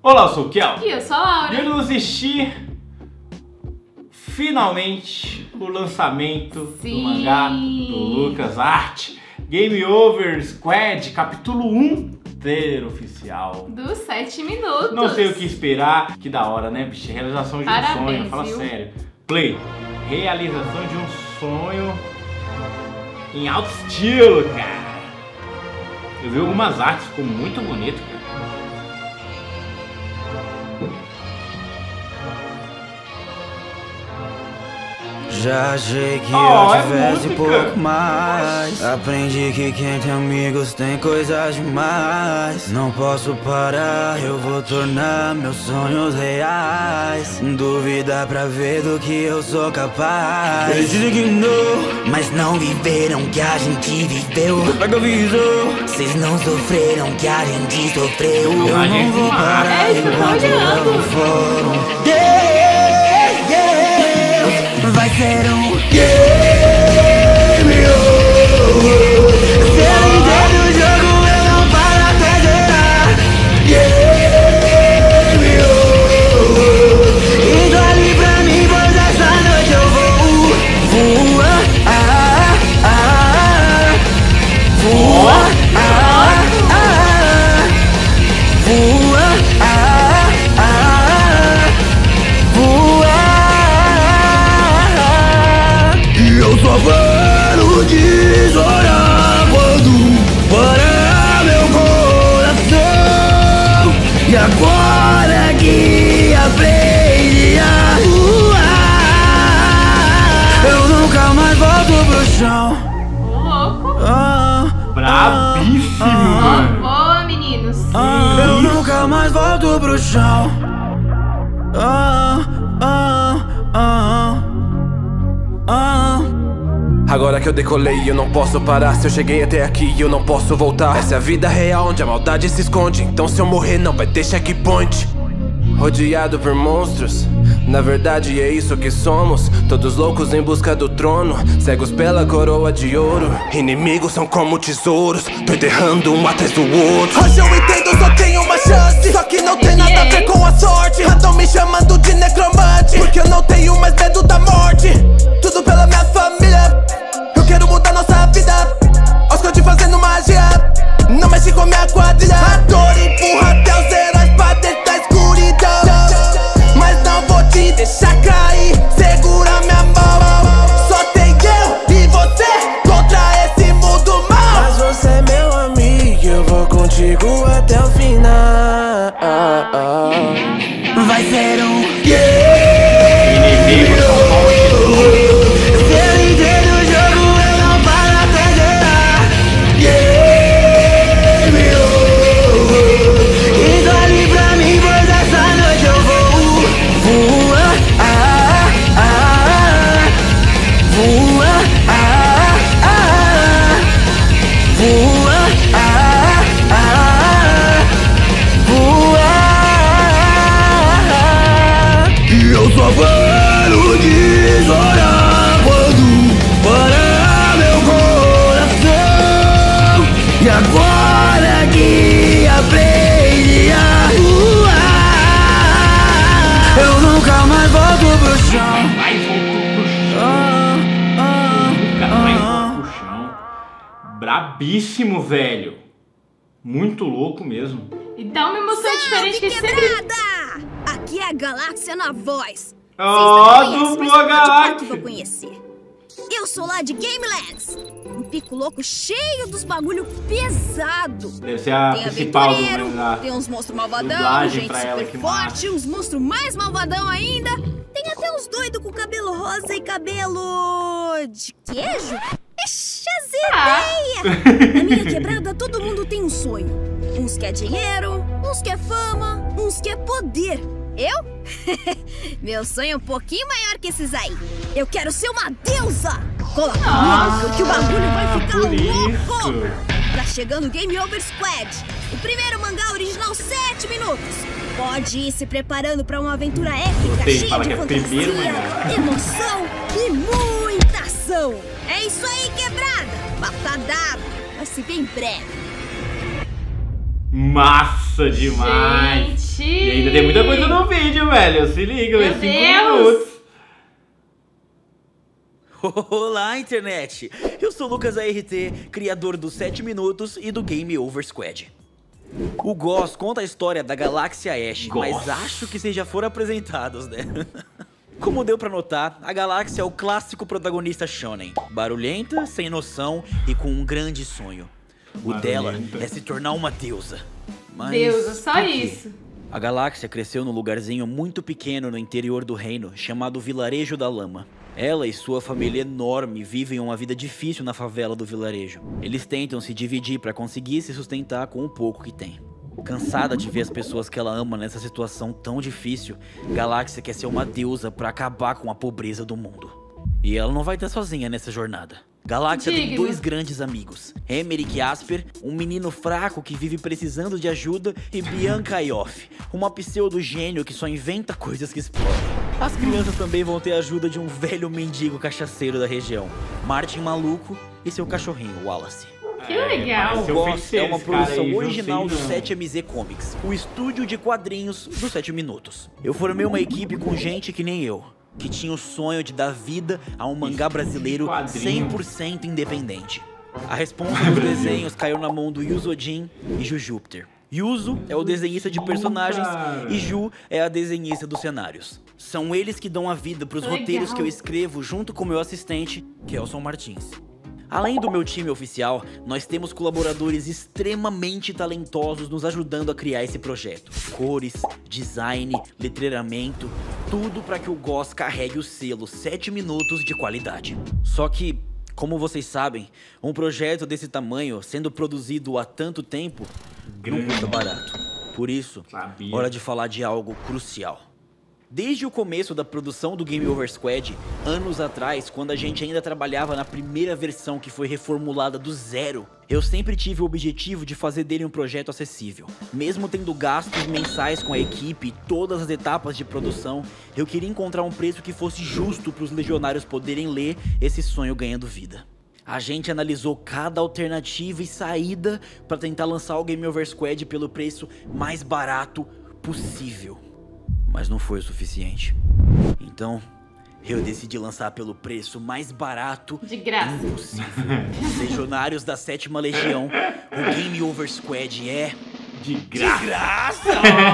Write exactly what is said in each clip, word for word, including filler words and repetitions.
Olá, eu sou o Kel. E eu sou a Laura. E eu vou assistir finalmente o lançamento Sim. do mangá do LucasArts, Game Over Squad, capítulo um, trailer oficial. Dos sete minutos. Não sei o que esperar, que da hora, né, bicho? Realização de um Parabéns, sonho, fala viu? sério. Play, realização de um sonho em alto estilo, cara. Eu vi algumas artes, ficou muito bonito, cara. Já achei que Oh, eu é tivesse música. pouco mais. Aprendi que quem tem amigos tem coisas demais. Não posso parar, eu vou tornar meus sonhos reais. Duvida pra ver do que eu sou capaz. Eles dizem que não, mas não viveram o que a gente viveu. Pega a visão, vocês não sofreram o que a gente sofreu. Eu não vou parar É, isso, enquanto tô eu olhando. não for um Deus. Vai ser um game over. Se eu entendo o jogo, eu não paro até zerar. Game over. Indo ali pra mim, pois essa noite eu vou voar. Ah, ah, voar. Ah, ah, voar. Ah, ah, voar. Eu só paro de chorar quando parar meu coração. E agora que aprendi a voar, eu nunca mais volto pro chão. Ô, louco. Ah, Brabíssimo, ah, mano. Boa, meninos. ah, eu nunca mais volto pro chão. Ah, ah, ah, ah. Agora que eu decolei, eu não posso parar. Se eu cheguei até aqui, eu não posso voltar. Essa é a vida real onde a maldade se esconde. Então se eu morrer, não vai ter checkpoint. Rodeado por monstros, na verdade é isso que somos. Todos loucos em busca do trono, cegos pela coroa de ouro. Inimigos são como tesouros, tô enterrando um atrás do outro. Hoje eu entendo, só tenho uma chance. Só que não tem nada a ver com a sorte. Andam me chamando de necromante, porque eu não tenho mais medo da morte. Tudo pela minha família, eu quero mudar nossa vida. Oscode fazendo magia, não mexe com minha quadrilha. A dor empurra até os heróis pra dentro da escuridão. Mas não vou te deixar cair, segura minha mão. Só tem eu e você contra esse mundo mal. Mas você é meu amigo, eu vou contigo até o final. Vai ser um Inimigos são como tesouros. se eu entendo o jogo, eu não paro até zerar. Game over. Indo ali pra mim, pois essa noite eu vou voar. Ah, ah, voar. Ah, ah, voar. Ah, ah, voar. E eu só paro de chorar quando parar meu coração. E agora que aprendi a voar, eu nunca mais volto pro chão. Vai voltou pro chão. Ah, ah, Nunca mais ah. voltou pro chão. Brabíssimo, velho. Muito louco mesmo. E dá uma emoção diferente que esse quebrada! Aqui é a Galáxia na voz. Ó, Vocês não conhecem, dublou mas a eu vou de Galáxia. perto pra conhecer. Eu sou lá de Gamelands, um pico louco cheio dos bagulho pesado. Deve ser a Tem principal do aventureiro, mangá. tem uns monstros malvadão, Dublagem gente pra ela, super que forte, uns monstros mais malvadão ainda. Tem até uns doidos com cabelo rosa e cabelo de queijo. Ixi, as Ah. ideias! Na minha quebrada, todo mundo tem um sonho. Uns quer dinheiro, uns quer fama, uns quer poder. Eu? Meu sonho é um pouquinho maior que esses aí. Eu quero ser uma deusa! Cola comigo que o bagulho vai ficar por louco! isso. Tá chegando o Game Over Squad, o primeiro mangá original sete minutos. Pode ir se preparando pra uma aventura épica, Gostei, cheia fala de que é primeiro fantasia, mangá. emoção e muita ação. É isso aí, quebrada! Papo tá dado, vai se ver em breve. Massa demais! Gente! E Ainda tem muita coisa no vídeo, velho. Se liga, Meu cinco Deus. minutos. Olá, internet! Eu sou o Lucas A R T, criador do sete minutos e do Game Over Squad. O Goss conta a história da Galáxia Ash, Goss. mas acho que vocês já foram apresentados, né? Como deu pra notar, a Galáxia é o clássico protagonista shonen. Barulhenta, sem noção e com um grande sonho. O dela é se tornar uma deusa. Mas Deusa, só por quê? isso. A Galáxia cresceu num lugarzinho muito pequeno no interior do reino, chamado Vilarejo da Lama. Ela e sua família enorme vivem uma vida difícil na favela do vilarejo. Eles tentam se dividir para conseguir se sustentar com o pouco que tem. Cansada de ver as pessoas que ela ama nessa situação tão difícil, Galáxia quer ser uma deusa para acabar com a pobreza do mundo. E ela não vai estar sozinha nessa jornada. Galáxia tem Digno. dois grandes amigos, Emerick Asper, um menino fraco que vive precisando de ajuda, e Bianca Ayoff, uma pseudo-gênio que só inventa coisas que explodem. As crianças também vão ter a ajuda de um velho mendigo cachaceiro da região, Martin Maluco, e seu cachorrinho, Wallace. Que legal. parece O Eu Goss pensei é uma esse cara produção aí, viu? original do Sei não. sete M Z Comics, o estúdio de quadrinhos do sete minutos. Eu formei uma equipe com gente que nem eu, que tinha o sonho de dar vida a um mangá brasileiro quadrinho. cem por cento independente. A responsa dos desenhos caiu na mão do Yuzo Jin e Ju Júpiter. Yuzo é o desenhista de personagens cara. e Ju é a desenhista dos cenários. São eles que dão a vida pros Legal. roteiros que eu escrevo junto com meu assistente, Kelson Martins. Além do meu time oficial, nós temos colaboradores extremamente talentosos nos ajudando a criar esse projeto. Cores, design, letreiramento, tudo para que o Goss carregue o selo sete minutos de qualidade. Só que, como vocês sabem, um projeto desse tamanho, sendo produzido há tanto tempo, não custa barato. Por isso, Sabia. hora de falar de algo crucial. Desde o começo da produção do Game Over Squad, anos atrás, quando a gente ainda trabalhava na primeira versão que foi reformulada do zero, eu sempre tive o objetivo de fazer dele um projeto acessível. Mesmo tendo gastos mensais com a equipe e todas as etapas de produção, eu queria encontrar um preço que fosse justo para os legionários poderem ler esse sonho ganhando vida. A gente analisou cada alternativa e saída para tentar lançar o Game Over Squad pelo preço mais barato possível. Mas não foi o suficiente. Então, eu decidi lançar pelo preço mais barato De graça. impossível. Legionários da Sétima Legião, o Game Over Squad é... De De graça. graça!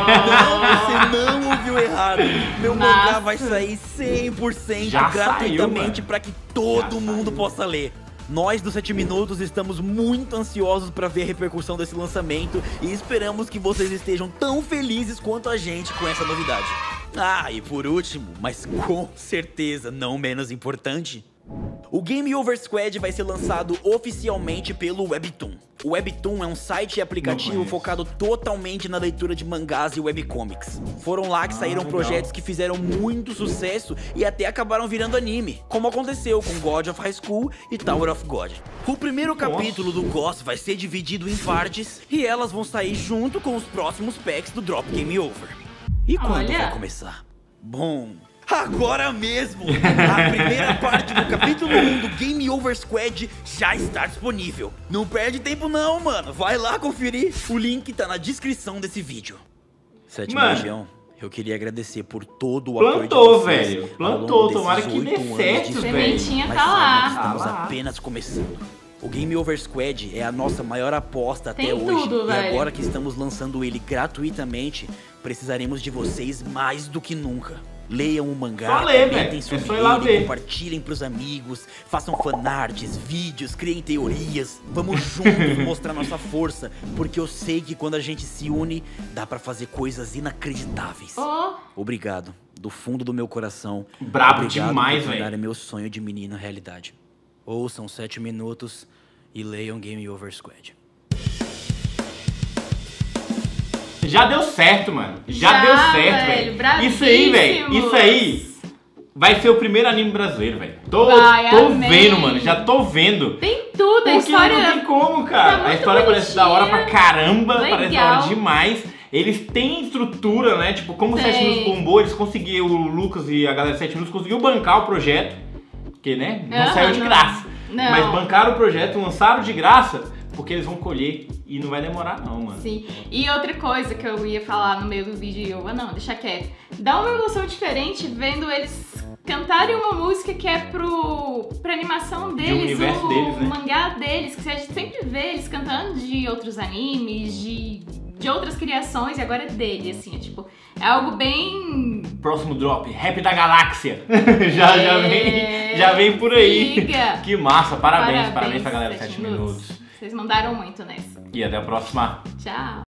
Não, você não ouviu errado. Meu mangá Nossa. vai sair cem por cento Já gratuitamente saiu, para que todo Já mundo saiu. possa ler. Nós do sete minutos estamos muito ansiosos para ver a repercussão desse lançamento e esperamos que vocês estejam tão felizes quanto a gente com essa novidade. Ah, e por último, mas com certeza não menos importante, o Game Over Squad vai ser lançado oficialmente pelo Webtoon. O Webtoon é um site e aplicativo conheço. focado totalmente na leitura de mangás e webcomics. Foram lá que saíram legal. projetos que fizeram muito sucesso e até acabaram virando anime, como aconteceu com God of High School e Tower of God. O primeiro Nossa. capítulo do Goss vai ser dividido em partes e elas vão sair junto com os próximos packs do Drop Game Over. E quando Olha. vai começar? Bom, agora mesmo! A primeira parte do capítulo um do Game Over Squad já está disponível. Não perde tempo não, mano. Vai lá conferir. O link tá na descrição desse vídeo. Sétima Mano. Legião, eu queria agradecer por todo o apoio de Plantou, vocês velho. ao Plantou. longo Tomara desses que dê oito anos certo, de velho. Sementinha mas tá saibam lá. que estamos Tá lá. apenas começando. O Game Over Squad é a nossa maior aposta Tem até hoje. tudo, e velho. agora que estamos lançando ele gratuitamente, precisaremos de vocês mais do que nunca. Leiam o mangá, Só ler, comentem velho. sobre É só ir lá ele, ver. compartilhem pros amigos, façam fanarts, vídeos, criem teorias. Vamos juntos mostrar nossa força, porque eu sei que quando a gente se une, dá pra fazer coisas inacreditáveis. Oh, Obrigado, do fundo do meu coração. Brabo Obrigado demais, por velho. tornar meu sonho de menino realidade. Ouçam sete minutos e leiam Game Over Squad. Já deu certo, mano. Já, Já, deu certo, velho. velho. Isso aí, velho. Bravíssimos. Isso aí vai ser o primeiro anime brasileiro, velho. Tô, Vai, tô amém. vendo, mano. Já tô vendo. tem tudo, a Porque história. não tem como, cara. tá muito a história parece da hora pra bonitinha. caramba, parece da hora Legal. demais. Eles têm estrutura, né? Tipo, como o Tem. sete minutos bombou, eles conseguiram, o Lucas e a galera do sete minutos conseguiu bancar o projeto. Porque, né? Não Aham, saiu de não. graça. Não. Mas bancaram o projeto, lançaram de graça, porque eles vão colher E não vai demorar não, mano. Sim. E outra coisa que eu ia falar no meio do vídeo e eu, ah não, deixa quieto. Dá uma emoção diferente vendo eles cantarem uma música que é pro, pra animação deles, de um universo o deles, né? mangá deles, que a gente sempre vê eles cantando de outros animes, de, de outras criações, e agora é dele, assim, é tipo, é algo bem... Próximo drop, Rap da Galáxia. já, é... já, vem, já vem por aí. Liga. Que massa, parabéns, parabéns, Parabéns pra galera do sete sete minutos. Vocês mandaram muito nessa. E até a próxima. Tchau.